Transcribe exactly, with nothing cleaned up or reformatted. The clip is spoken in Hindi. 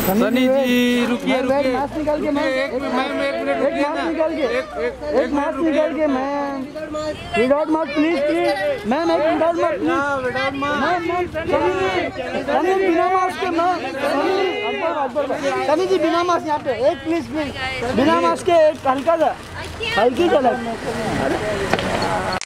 सनी जी रुकिए रुकिए मास्क निकाल के मैं एक मैम एक मिनट रुकिए ना, निकाल के एक एक मास्क निकाल के ma'am without mask please please ma'am एक without mask please without ma'am ma'am Sunny ji बिना मास्क के मैम सनी जी बिना मास्क यहाँ पे एक प्लीज प्लीज बिना मास्क के एक हल्का सा हल्की झलक।